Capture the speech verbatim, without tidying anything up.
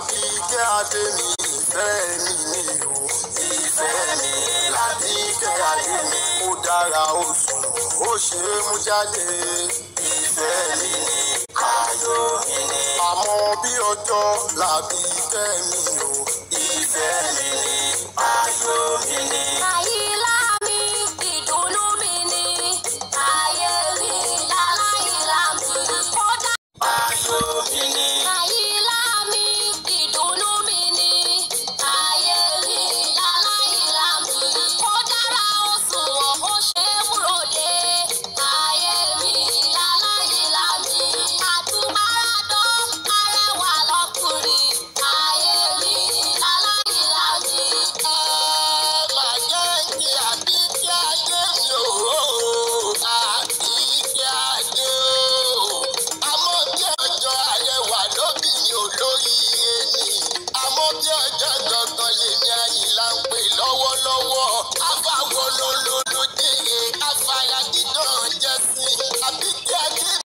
Làbíkẹ́ adé mi ìfẹ́ mi ni o. Ìfẹ́ mi Làbíkẹ́ adé mi. Ó dára ó sùn ó ṣe é mú jáde. Ìfẹ́ mi ni ayọ̀ mi ni. Àmọ́ bí ọjọ́ Làbíkẹ́ mi o. Ìfẹ́ mi ni ayọ̀ mi ni. Àyìnlá mi ìdùnnú mi ni. Ayé rí láláìlá mi. Ó dá ayọ̀ mi ni. Àyìnlá mi ìdùnnú mi ni. Ayé rí láláìlá mi. Ó dára ó sunwọ̀n ó ṣe é múròde. Ayé rí láláìlá mi. Àtúbáradán arẹwà lọkùnrin. Ayé rí láláìlá mi. Ẹ máa jẹ́ kí Àbíkẹ́ adé mi o. Àbíkẹ́ adé o. Àmọ́ bí ọjọ́ arẹwà lóbìnrin olóríire ni. Àmọ́ bí ọjọ́ gangan lèmi Àyìnlá ń pè lọ́wọ́lọ́wọ́. Àbáwo ló lò